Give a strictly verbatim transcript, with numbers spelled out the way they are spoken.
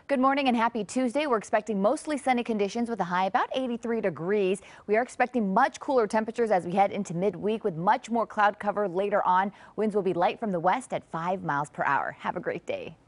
Good morning and happy Tuesday. We're expecting mostly sunny conditions with a high about eighty-three degrees. We are expecting much cooler temperatures as we head into midweek with much more cloud cover later on. Winds will be light from the west at five miles per hour. Have a great day.